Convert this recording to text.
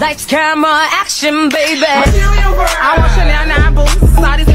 Lights, camera, action, baby. I want Chanel 9 boots. All these